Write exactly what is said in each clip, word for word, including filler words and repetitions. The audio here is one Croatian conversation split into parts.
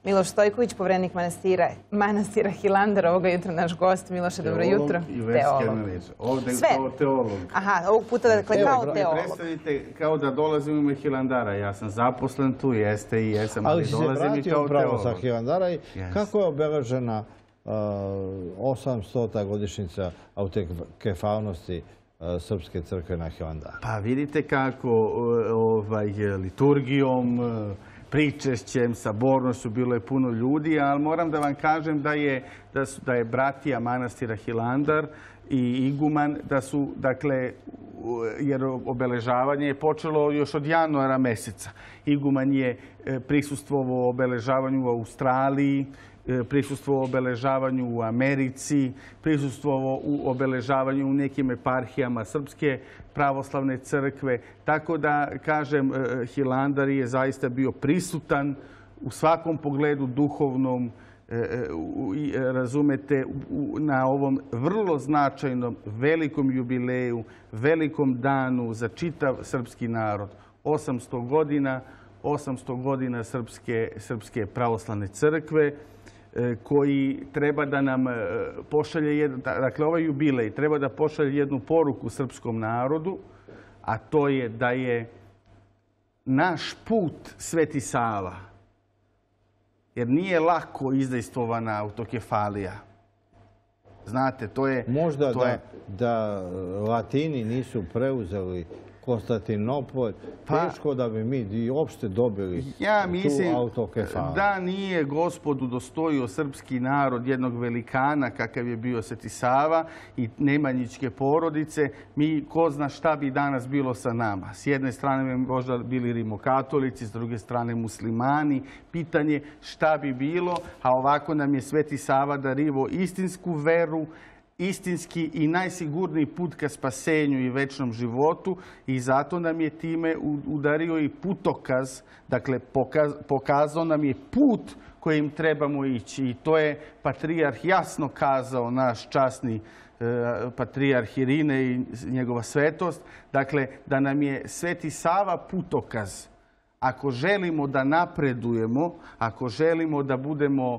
Miloš Stojković, povrednik manastira, manastira Hilandar, ovoga jutra naš gost. Miloše, dobro jutro. I verski analitičar. Ovdje kao teolog. Aha, ovog puta dakle kao teolog. Predstavite kao da dolazim u ime Hilandara. Ja sam zaposlen tu, jeste i jesam, ali dolazim i kao teolog. Ali si se vratio upravo sa Hilandara i kako je obeležena osamstota godišnjica autokefalnosti Srpske crkve na Hilandaru? Pa vidite kako liturgijom, pričešćem, sabornošću bilo je puno ljudi, ali moram da vam kažem da je, da su, da je bratija manastira Hilandar i iguman, da su, dakle, jer obeležavanje je počelo još od januara meseca. Iguman je prisustvovao obeležavanju u Australiji, prisustvovao obeležavanju u Americi, prisustvovao u obeležavanju u nekim eparhijama Srpske pravoslavne crkve. Tako da, kažem, Hilandar je zaista bio prisutan u svakom pogledu duhovnom, razumete, na ovom vrlo značajnom, velikom jubileju, velikom danu za čitav srpski narod. osamsto godina, osamsto godina Srpske, Srpske pravoslavne crkve, koji treba da nam pošalje, dakle ovaj jubilej treba da pošalje jednu poruku srpskom narodu, a to je da je naš put Sveti Sava, jer nije lako izdejstvovana autokefalija. Znate, to je... Možda da, da Latini nisu preuzeli Konstantinopolj, teško da bi mi i uopšte dobili ja mislim tu autokefalu. Da nije Gospod udostojio srpski narod jednog velikana kakav je bio Sveti Sava i nemanjićke porodice, mi ko zna šta bi danas bilo sa nama. S jedne strane bi možda bili rimokatolici, s druge strane muslimani. Pitanje šta bi bilo, a ovako nam je Sveti Sava darivo istinsku veru, istinski i najsigurniji put ka spasenju i večnom životu i zato nam je time udario i putokaz, dakle pokazao nam je put kojim trebamo ići i to je patrijarh jasno kazao, naš časni patrijarh Irine i njegova svetost, dakle da nam je Sveti Sava putokaz. Ako želimo da napredujemo, ako želimo da budemo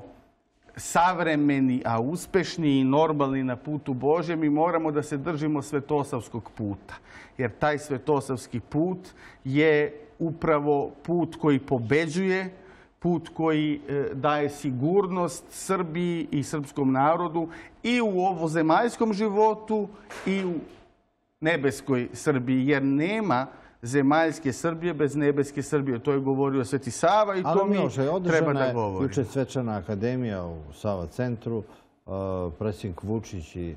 savremeni, a uspešni i normalni na putu Božjem, mi moramo da se držimo svetosavskog puta. Jer taj svetosavski put je upravo put koji pobeđuje, put koji daje sigurnost Srbiji i srpskom narodu i u ovozemaljskom životu i u nebeskoj Srbiji, jer nema zemaljske Srbije bez nebeske Srbije. To je govorio Sveti Sava i to mi treba da govorimo. Ali juče svečana akademija u Sava centru, predsjednik Vučić i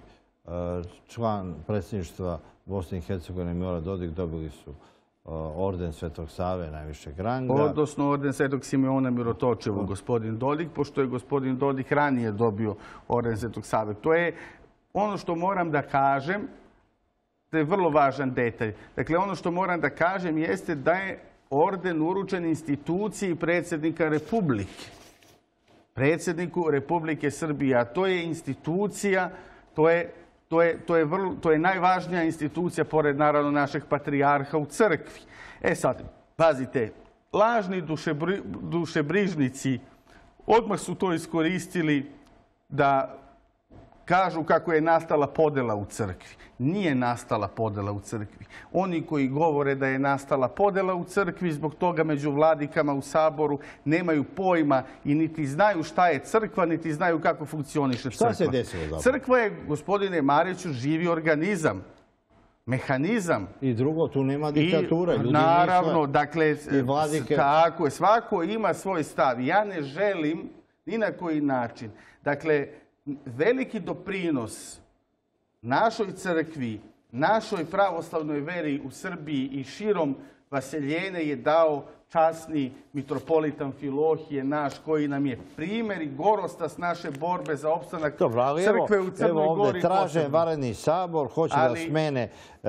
član predsjedništva Bosne i Hercegovine Milorad Dodik dobili su orden Svetog Save najvišeg ranga. Odnosno orden Svetog Simeona Mirotočevog, gospodin Dodik, pošto je gospodin Dodik ranije dobio orden Svetog Save. To je ono što moram da kažem. To je vrlo važan detalj. Dakle, ono što moram da kažem jeste da je orden uručen instituciji predsjednika Republike. Predsjedniku Republike Srbije. A to je institucija, to je, to je, to je, vrlo, to je najvažnija institucija, pored naravno našeg patrijarha u crkvi. E sad, pazite, lažni dušebri, dušebrižnici odmah su to iskoristili da kažu kako je nastala podela u crkvi. Nije nastala podela u crkvi. Oni koji govore da je nastala podela u crkvi, zbog toga među vladikama u saboru nemaju pojma i niti znaju šta je crkva, niti znaju kako funkcioniše crkva. Šta se desilo zapravo? Crkva je, gospodine Mariću, živi organizam. Mehanizam. I drugo, tu nema diktatura. I, naravno, dakle, tako je, svako ima svoj stav. Ja ne želim ni na koji način. Dakle, veliki doprinos našoj crkvi, našoj pravoslavnoj veri u Srbiji i širom vaseljene je dao časni mitropolitan Filohije naš, koji nam je primjer i gorostas naše borbe za opstanak crkve u Crnoj Gori. Evo ovdje traže vanredni sabor, hoće da smene...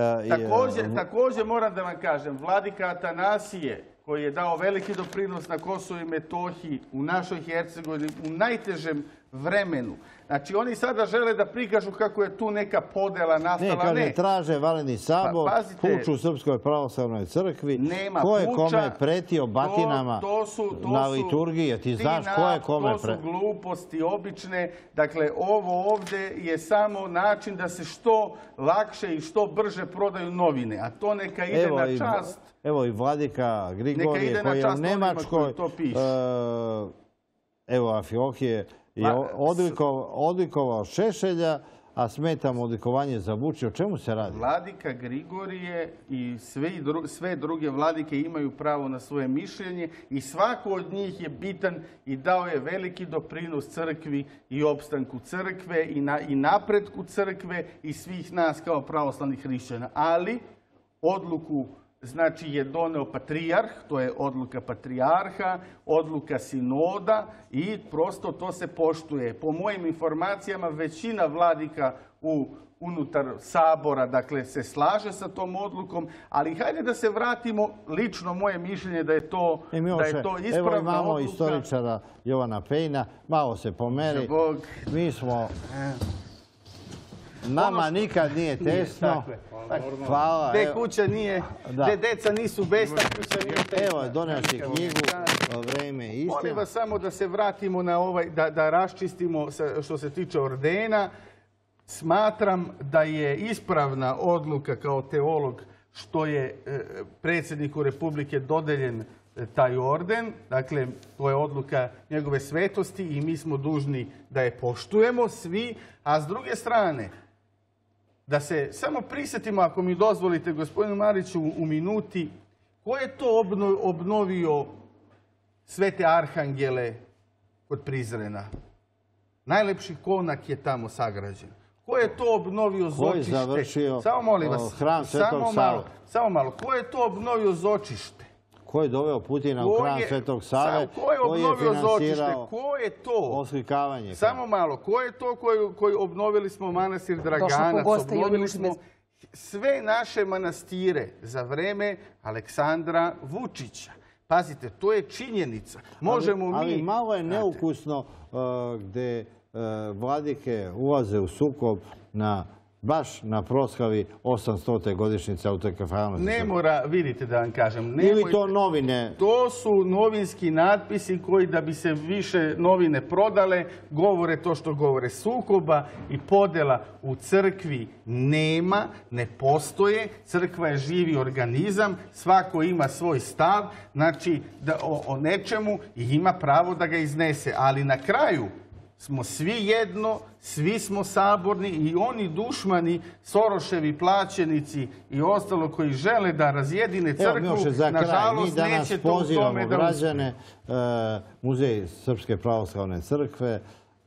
Također moram da vam kažem, vladika Atanasije, koji je dao veliki doprinos na Kosovu i Metohiji, u našoj Hercegovini, u najtežem vremenu. Znači, oni sada žele da prikažu kako je tu neka podela nastala. Ne, kaže, traže valeni sabor, Pa, pazite, puču u Srpskoj pravoslavnoj crkvi. Nema ko je puča, kome pretio batinama to, to su, to na su, liturgiji? Ti znaš Tina, ko je kome to pretio? su gluposti obične. Dakle, ovo ovdje je samo način da se što lakše i što brže prodaju novine. A to neka ide Evo na i- čast. Evo i vladika Grigorije ide na koji je u čast onima Nemačkoj, koji to pišu. e, evo Afiohije, je Ma, odlikovao, odlikovao Šešelja, a smeta mu odlikovanje za Vučića. O čemu se radi? Vladika Grigorije i sve, dru- sve druge vladike imaju pravo na svoje mišljenje i svako od njih je bitan i dao je veliki doprinos crkvi i opstanku crkve i, na, i napretku crkve i svih nas kao pravoslavnih hrišćana. Ali odluku znači je doneo patrijarh, to je odluka patrijarha, odluka sinoda i prosto to se poštuje. Po mojim informacijama većina vladika u unutar sabora, dakle, se slaže sa tom odlukom, ali hajde da se vratimo, lično moje mišljenje da je to, E, da Miloše, je to evo ispravna imamo odluka. istoričara Jovana Pejna, malo se pomeri. Bog. Mi smo... Nama nikad nije tesno. Tako je. Hvala. Gde evo. kuća nije, Da. gde deca nisu besna, kuća nije tesna. Evo, doneo si knjigu Vreme i Molim istina. vas samo da se vratimo na ovaj, da, da raščistimo sa- što se tiče ordena. Smatram da je ispravna odluka kao teolog što je e, predsjedniku Republike dodeljen e, taj orden. Dakle, to je odluka njegove svetosti i mi smo dužni da je poštujemo svi. A s druge strane, da se samo prisjetimo, ako mi dozvolite, gospodinu Mariću, u minuti, ko je to obno- obnovio Svete Arhangele kod Prizrena? Najlepši konak je tamo sagrađen. Ko je to obnovio zočište? završio, Samo molim o, vas, hram Svetog samo Save? malo, samo malo. Ko je to obnovio zočište? Ko je doveo Putina u Ko hram je- Svetog Save? Samo ko je koji je obnovio zočište? finansirao Ko je to? oslikavanje? Samo malo, ko je to koji, koji obnovili smo manastir Došao Draganac, po goste i on obnovili je smo bez- sve naše manastire za vreme Aleksandra Vučića. Pazite, to je činjenica. Možemo ali, mi... Ali malo je Znate, neukusno uh, gde uh, vladike ulaze u sukob na baš na proslavi osamstote godišnjice autokefalnosti. Ne mora, vidite da vam kažem. Ili nemoj- to novine. To su novinski natpisi koji da bi se više novine prodale, govore to što govore. Sukoba i podela u crkvi nema, ne postoje. Crkva je živi organizam, svako ima svoj stav, znači da o, o nečemu i ima pravo da ga iznese. Ali na kraju smo svi jedno, svi smo saborni i oni dušmani, Soroševi plaćenici i ostalo koji žele da razjedine Evo, crkvu, Miloše, za kraj, mi nažalost danas neće to u tome pozivamo da uspije. građane, e, Muzej Srpske pravoslavne crkve e,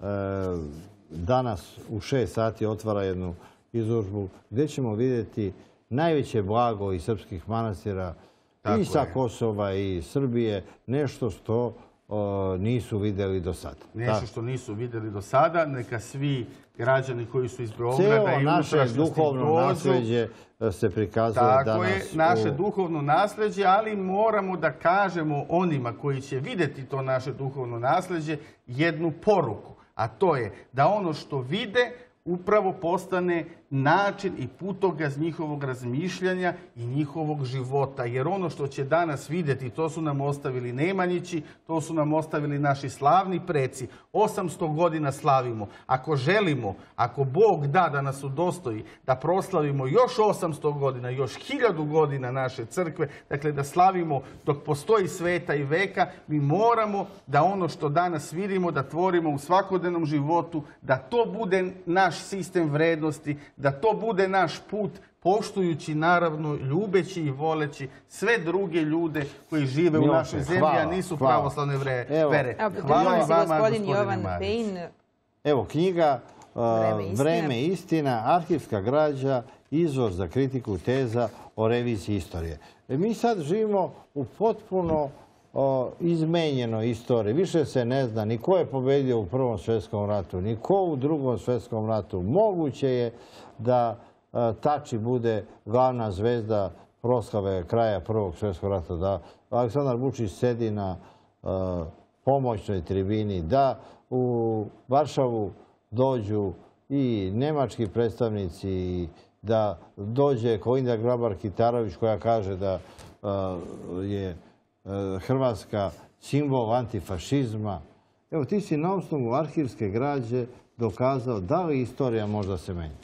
danas u šest sati otvara jednu izložbu gdje ćemo vidjeti najveće blago iz srpskih manastira Tako i sa je. Kosova i Srbije, nešto što o, nisu vidjeli do sada. Nešto što nisu vidjeli do sada, neka svi građani koji su iz Beograda Celo i naše unutrašnjosti duhovno dođu. nasljeđe se prikazuje Tako danas. je, naše u- duhovno nasljeđe, ali moramo da kažemo onima koji će vidjeti to naše duhovno nasljeđe jednu poruku. A to je da ono što vide upravo postane način i putokaz njihovog razmišljanja i njihovog života. Jer ono što će danas vidjeti, to su nam ostavili Nemanjići, to su nam ostavili naši slavni preci. osamsto godina slavimo. Ako želimo, ako Bog da da nas udostoji, da proslavimo još osamsto godina, još hiljadu godina naše crkve, dakle da slavimo dok postoji sveta i veka, mi moramo da ono što danas vidimo, da tvorimo u svakodnevnom životu, da to bude naš sistem vrednosti, da to bude naš put, poštujući, naravno, ljubeći i voleći sve druge ljude koji žive u Miloše, našoj zemlji, hvala, a nisu hvala. pravoslavne vre- Evo, vere. Evo, Hvala pridružuje i se vama, gospodin gospodine Jovan Marić. Pejn. Evo knjiga uh, Vreme istine. Vreme istina, arhivska građa, izvor za kritiku teza o reviziji istorije. E, mi sad živimo u potpuno o, izmenjenoj istoriji. Više se ne zna ni ko je pobedio u Prvom svjetskom ratu, ni ko u Drugom svjetskom ratu. Moguće je da a, Tači bude glavna zvezda proslave kraja Prvog svjetskog rata, da Aleksandar Vučić sedi na a, pomoćnoj tribini, da u Varšavu dođu i nemački predstavnici, da dođe Kolinda Grabar-Kitarović koja kaže da je Hrvatska simbol antifašizma. Evo, ti si na osnovu arhivske građe dokazao da li istorija možda se menja?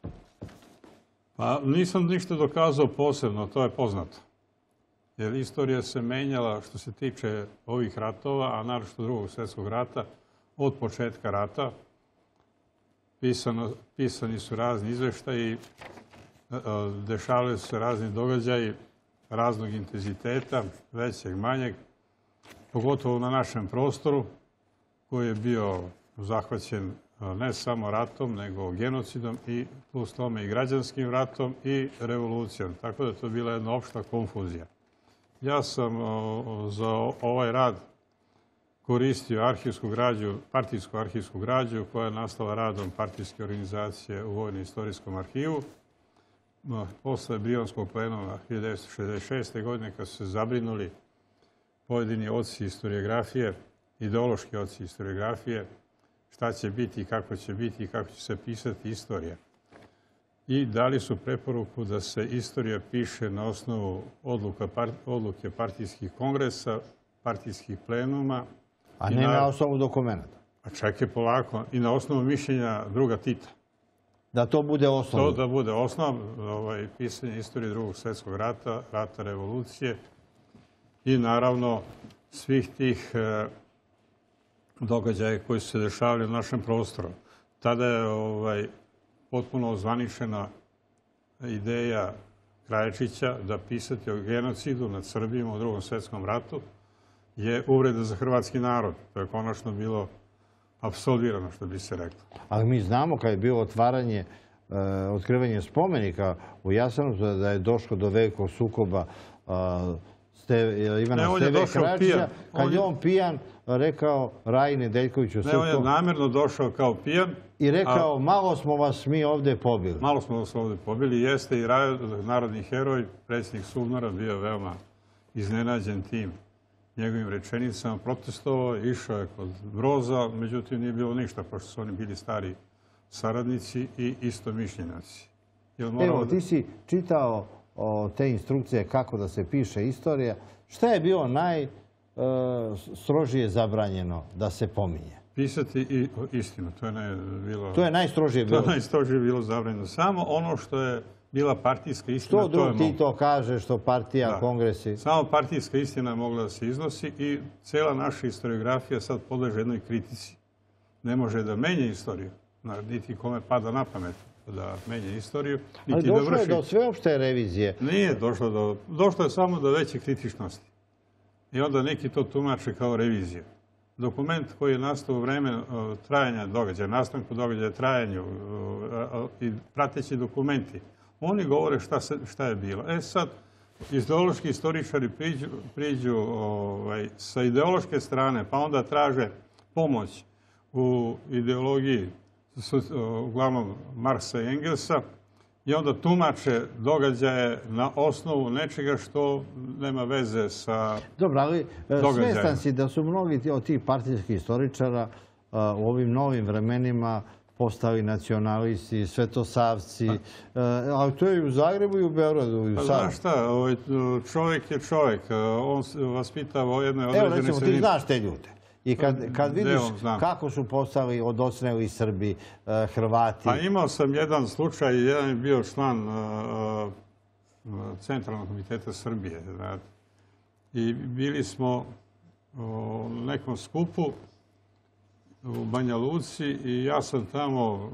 Pa nisam ništa dokazao posebno, to je poznato. Jer istorija se menjala što se tiče ovih ratova, a naročito drugog svjetskog rata, od početka rata. Pisano, pisani su razni izveštaji, dešavali su se razni događaji raznog intenziteta, većeg, manjeg, pogotovo na našem prostoru koji je bio zahvaćen ne samo ratom, nego genocidom i plus tome i građanskim ratom i revolucijom. Tako da je to bila jedna opšta konfuzija. Ja sam za ovaj rad koristio arhivsku građu, partijsku arhivsku građu koja je nastala radom partijske organizacije u Vojno-istorijskom arhivu. Posle Brionskog plenuma hiljadu devetsto šezdeset šeste. godine kad su se zabrinuli pojedini oci historiografije, ideološki oci historiografije, šta će biti, kako će biti i kako će se pisati istorija. I dali su preporuku da se istorija piše na osnovu odluka, odluke partijskih kongresa, partijskih plenuma. A ne na osnovu dokumenta. A čekaj polako. I na osnovu mišljenja druga Tita. Da to bude osnov? To da bude osnov, ovaj, pisanje istorije drugog svjetskog rata, rata revolucije i naravno svih tih e, događaja koji su se dešavali u našem prostoru. Tada je ovaj, potpuno ozvaničena ideja Kraječića da pisati o genocidu nad Srbijima u drugom svjetskom ratu je uvreda za hrvatski narod. To je konačno bilo apsolvirano, što bi se reklo. Ali mi znamo kad je bilo otvaranje, otkrivanje spomenika u Jasenovcu da je došlo do velikog sukoba Ivana Steve Kraječića. Kad je on pijan rekao Raji Nedeljkoviću... Ne, on je namjerno došao kao pijan. I rekao, malo smo vas mi ovdje pobili. Malo smo vas ovdje pobili. Jeste i Rajo, narodni heroj, predsjednik Sumnara, bio veoma iznenađen tim njegovim rečenicama, protestovao, išao je kod Broza, međutim nije bilo ništa, pošto su oni bili stari saradnici i istomišljenaci. Evo, ti si čitao te instrukcije kako da se piše istorija. Šta je bilo najstrožije zabranjeno da se pominje? Pisati i istinu. To je, ne bilo, to je najstrožije bilo? To je najstrožije bilo zabranjeno. Samo ono što je bila partijska istina... Što drugo ti to kaže, što partija, kongresi? Samo partijska istina je mogla da se iznosi i cijela naša historiografija sad podleže jednoj kritici. Ne može da menje istoriju, niti kome pada na pamet da menje istoriju. Ali došlo je do sveopšte revizije. Nije došlo do... Došlo je samo do veće kritičnosti. I onda neki to tumače kao reviziju. Dokument koji je nastao u vreme trajanja događaja, nastanku događaja, trajanju i prateći dokumenti, oni govore šta, se, šta je bilo. E sad, ideološki istoričari priđu, priđu ovaj, sa ideološke strane, pa onda traže pomoć u ideologiji, uglavnom Marksa i Engelsa, i onda tumače događaje na osnovu nečega što nema veze sa Dobro, ali svjestan si da su mnogi od tih partijskih istoričara u ovim novim vremenima postali nacionalisti, svetosavci, ali to je i u Zagrebu i u Beogradu i u Sarajevu. Znaš šta, čovjek je čovjek, on se vaspitava o jednoj određenoj sredini. Evo, recimo, ti znaš te ljude. I kad vidiš kako su postali odocneli Srbi, Hrvati... Pa imao sam jedan slučaj, jedan je bio član Centralnog komiteta Srbije. I bili smo u nekom skupu u Banja Luci i ja sam tamo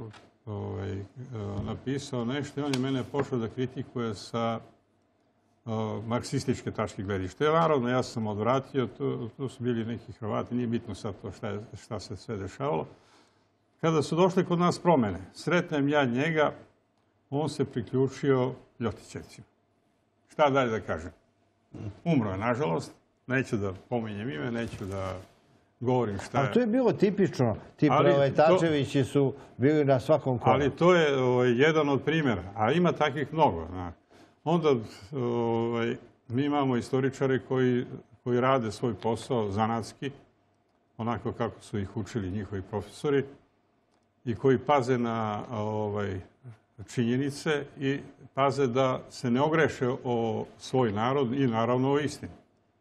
napisao nešto i on je mene pošao da kritikuje sa marksističke tačke gledišta. Naravno, ja sam odvratio, tu su bili neki Hrvati, nije bitno sad to šta se sve dešavalo. Kada su došli kod nas promjene, sretnem ja njega, on se priključio Ljotićevcima. Šta dalje da kažem? Umro je, nažalost, neću da pominjem ime, neću da govorim šta je. Ali to je bilo tipično, ti Preletačevići su bili na svakom koraku. Ali to je jedan od primjera, a ima takvih mnogo, znaš. Onda ovaj, mi imamo istoričare koji, koji rade svoj posao zanatski onako kako su ih učili njihovi profesori i koji paze na ovaj, činjenice i paze da se ne ogreše o svoj narod i naravno o istinu.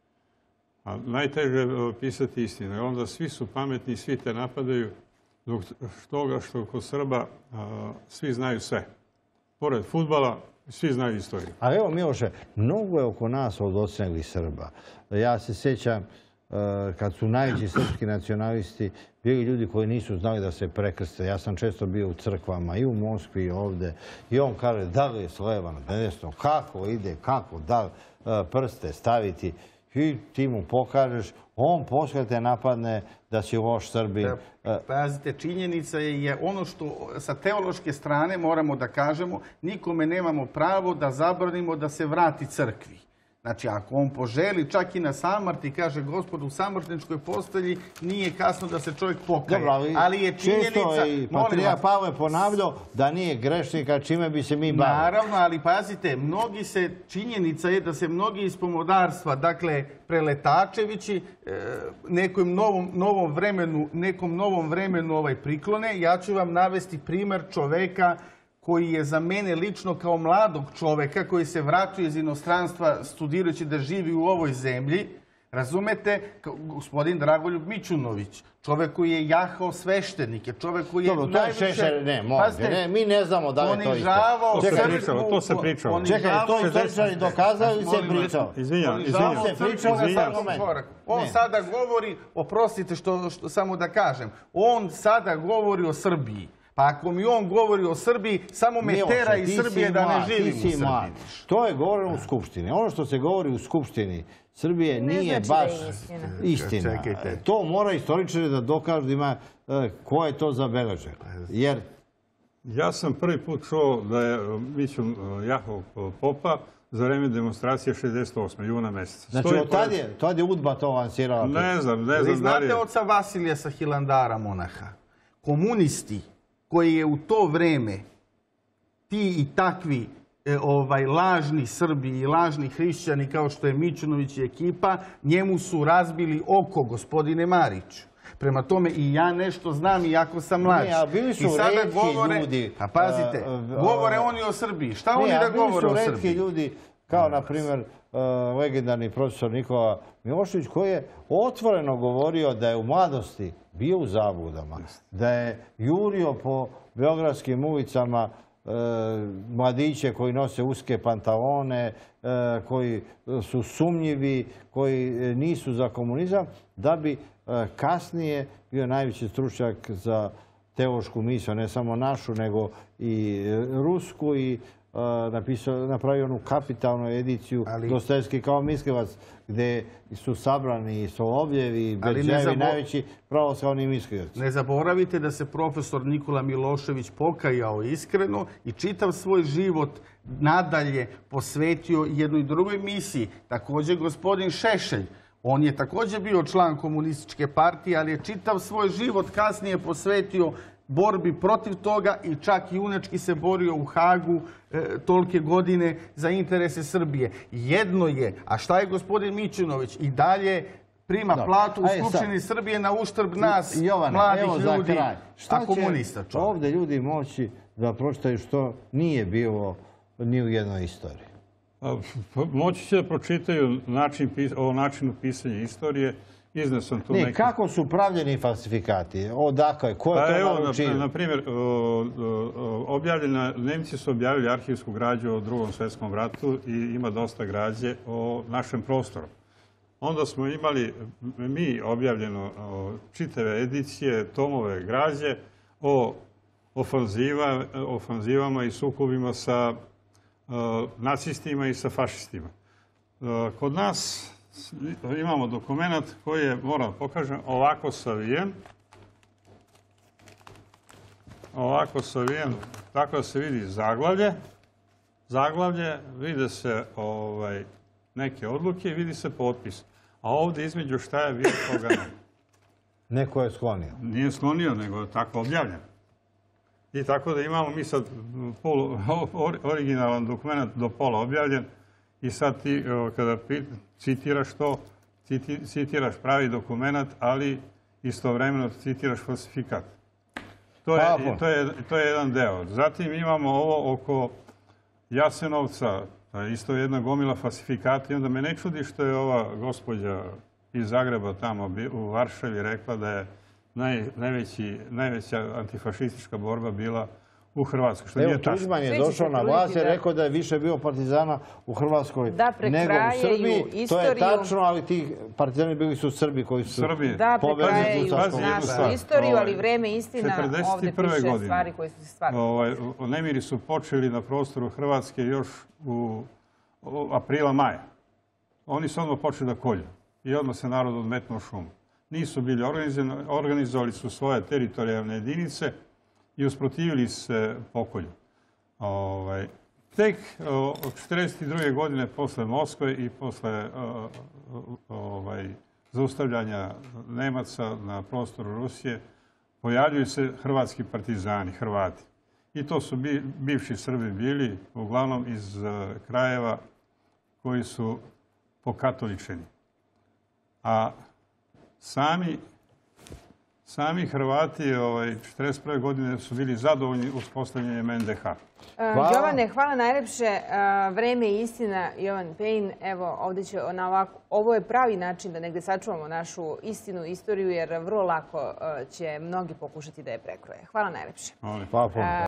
A najteže je pisati istinu. I onda svi su pametni, svi te napadaju zbog toga što kod Srba a, svi znaju sve. Pored fudbala, svi znaju istoriju. A evo, Miloše, mnogo je oko nas od odseglih Srba. Ja se sjećam kad su najveći srpski nacionalisti bili ljudi koji nisu znali da se prekrste. Ja sam često bio u crkvama i u Moskvi i ovde. I on kaže, da li je s leva na desno, kako ide, kako, da li prste staviti. I ti mu pokažeš, on posle te napadne da si loš Srbin. Pazite, činjenica je ono što sa teološke strane moramo da kažemo, nikome nemamo pravo da zabranimo da se vrati crkvi. Znači, ako on poželi čak i na samrti, kaže Gospod u samrtničkoj postelji, nije kasno da se čovjek pokaje. Dobro, ali, ali je činjenica... Često i patrijarh Pavle ponavljao da nije grešnika, čime bi se mi bavili. Naravno, ali pazite, mnogi se, činjenica je da se mnogi iz pomodarstva, dakle, preletačevići, nekom novom, novom vremenu, nekom novom vremenu ovaj priklone. Ja ću vam navesti primer čoveka koji je za mene lično kao mladog čoveka koji se vraća iz inostranstva studirajući da živi u ovoj zemlji, razumete, gospodin Dragoljub Mićunović, čovek koji je jahao sveštenike, čovek koji je... Dobro, to je Šešelj, ne, molim, ne, mi ne znamo da li je to isto. To se pričalo, to se pričalo. Čekaj, to je istoričari dokazali ili se pričao? Izvinjam, izvinjam. Se pričao na sam moment. On sada govori, oprostite što samo da kažem, on sada govori o Srbiji. Pa ako mi on govori o Srbiji, samo me tera iz Srbije da ne živim u Srbiji. To je govoreno u Skupštini. Ono što se govori u Skupštini Srbije nije baš istina. To mora istoričari da dokažu da ima ko je to zabeleženo. Jer... Ja sam prvi put čuo da je Mićun jahao popa za vreme demonstracije šezdeset osme juna meseca. Znači, od tad je Udba to lansirala? Ne znam, ne znam da li je... Znate oca Vasilija sa Hilandara, monaha? Komunisti koji je u to vreme ti i takvi ovaj, lažni Srbi i lažni hrišćani kao što je Mićunović i ekipa, njemu su razbili oko, gospodine Mariću. Prema tome i ja nešto znam iako sam mlađi. Ne, a bili su retki ljudi. A pazite, govore oni o Srbiji. Šta oni da govore o Srbiji? Bili su retki ljudi, kao na primjer legendarni profesor Nikola Milošević, koji je otvoreno govorio da je u mladosti bio u zabludama, da je jurio po beogradskim ulicama mladiće koji nose uske pantalone, koji su sumnjivi, koji nisu za komunizam, da bi kasnije bio najveći stručnjak za teološku misao, ne samo našu, nego i rusku, i napravio onu kapitalnu ediciju Dostojevski kao mislilac, gdje su sabrani Solovljevi i Berđevi, najveći pravoslavni mislilaci. Ne zaboravite da se profesor Nikola Milošević pokajao iskreno i čitav svoj život nadalje posvetio jednoj drugoj misiji. Također gospodin Šešelj, on je također bio član komunističke partije, ali je čitav svoj život kasnije posvetio borbi protiv toga i čak junački se borio u Hagu tolike godine za interese Srbije. Jedno je, a šta je gospodin Mićunović? I dalje prima platu u Skupštini Srbije na uštrb nas, mladih ljudi, a komunista čovjek. Ovdje ljudi moći da pročitaju što nije bilo ni u jednoj istoriji. Moći će da pročitaju o načinu pisanja istorije. Ne, kako su pravljeni falsifikati? Odakle? Ko je to malo učinio? Na primjer, Nemci su objavili arhivsku građu o Drugom svjetskom ratu i ima dosta građe o našem prostoru. Onda smo imali mi objavljeno čitave edicije, tomove građe o ofanzivama i sukobima sa nacistima i sa fašistima. Kod nas imamo dokument koji je, moram pokažem, ovako savijen. Ovako savijen, tako da se vidi zaglavlje. Zaglavlje, vide se neke odluke i vidi se potpis. A ovdje između šta je bilo toga ne. Neko je sklonio. Nije sklonio, nego je tako objavljen. I tako da imamo mi sad originalan dokument do pola objavljen. I sad ti, kada citiraš to, citiraš pravi dokument, ali istovremeno citiraš falsifikat. To je, to je, to je jedan deo. Zatim imamo ovo oko Jasenovca, isto jedna gomila falsifikata i onda me ne čudi što je ova gospođa iz Zagreba tamo u Varšavi rekla da je naj, najveći, najveća antifašistička borba bila u Hrvatskoj. Što Evo, Tuđman je došao na vlast i rekao da je više bio partizana u Hrvatskoj nego u Srbiji. To je tačno, ali ti partizani bili su Srbi koji su da prekrajaju našu istoriju, ali vreme istina ovdje piše stvari koje su se stvarno. Nemiri su počeli na prostoru Hrvatske još u aprila, maja. Oni su odmah počeli da kolju i odmah se narod odmetnuo šumu. Nisu bili organizovani, organizovali su svoje teritorijalne jedinice i usprotivili se pokolju. Ovaj, tek od četrdeset druge godine posle Moskve i posle ovaj, zaustavljanja Nemaca na prostoru Rusije pojavljuju se hrvatski partizani, Hrvati. I to su bi, bivši Srbi bili, uglavnom iz krajeva koji su pokatoličeni. A sami Sami Hrvati ovaj, četrdeset prve godine su bili zadovoljni uspostavljanjem en de ha. Hvala. Jovane, hvala najlepše. Vreme i istina, Jovan Pejin. Evo, ovdje će na ovako, ovo je pravi način da negdje sačuvamo našu istinu, istoriju, jer vrlo lako će mnogi pokušati da je prekroje. Hvala najlepše. Hvala.